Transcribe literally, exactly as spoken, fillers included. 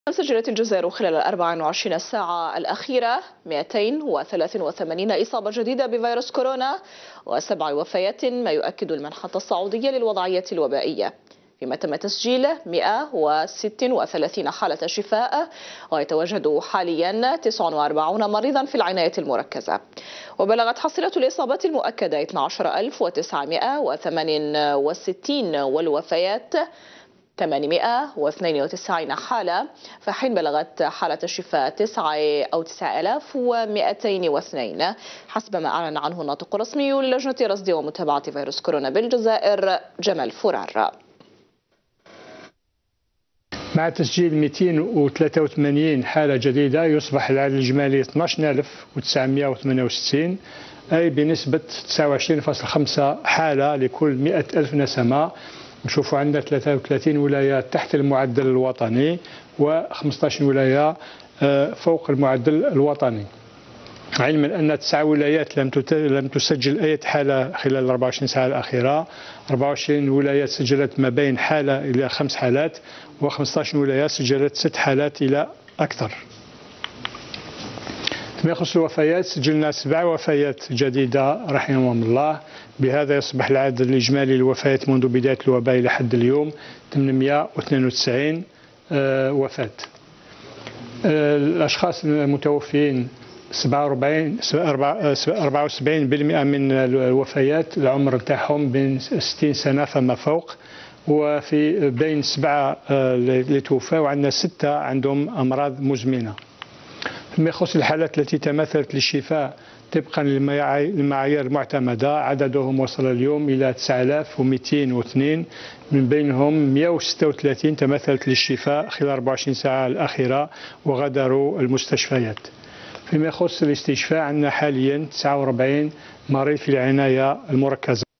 سجلت الجزائر خلال الأربع وعشرين ساعة الأخيرة مئتين وثلاثة وثمانين إصابة جديدة بفيروس كورونا وسبع وفيات، ما يؤكد المنحة السعودية للوضعية الوبائية، فيما تم تسجيل مئة وستة وثلاثين حالة شفاء، ويتواجد حاليا تسعة وأربعين مريضا في العناية المركزة. وبلغت حصيلة الإصابات المؤكدة اثني عشر ألف وتسعمئة وثمانية وستين والوفيات ثمانمئة واثنين وتسعين حالة، في حين بلغت حالة الشفاء تسعة أو تسعة آلاف ومئتين واثنين حسب ما أعلن عنه الناطق الرسمي للجنة رصد ومتابعة فيروس كورونا بالجزائر جمال فرار. مع تسجيل مئتين وثلاثة وثمانين حالة جديدة يصبح العدد الإجمالي اثني عشر ألف وتسعمئة وثمانية وستين، أي بنسبة تسعة وعشرين فاصلة خمسة حالة لكل مئة ألف نسمة. نشوفوا عندنا ثلاثة وثلاثين ولاية تحت المعدل الوطني وخمسة عشر ولاية فوق المعدل الوطني، علما أن تسع ولايات لم لم تسجل أي حالة خلال الأربع وعشرين ساعة الأخيرة. أربع وعشرين ولاية سجلت ما بين حالة إلى خمس حالات، وخمسة عشر ولاية سجلت ست حالات إلى أكثر. فيما يخص الوفيات سجلنا سبع وفيات جديدة رحمهم الله، بهذا يصبح العدد الإجمالي للوفيات منذ بداية الوباء إلى حد اليوم ثمانمئة واثنين وتسعين وفاة. الأشخاص المتوفين سبعة وأربعين بالمئة من الوفيات العمر نتاعهم بين ستين سنة فما فوق، وفي بين سبعة اللي توفوا وعندنا ستة عندهم أمراض مزمنة. فيما يخص الحالات التي تماثلت للشفاء طبقا للمعايير المعتمدة عددهم وصل اليوم إلى تسعة آلاف ومئتين واثنين، من بينهم مئة وستة وثلاثين تماثلت للشفاء خلال أربع وعشرين ساعة الأخيرة وغادروا المستشفيات. فيما يخص الاستشفاء عندنا حاليا تسعة وأربعين مريض في العناية المركزة.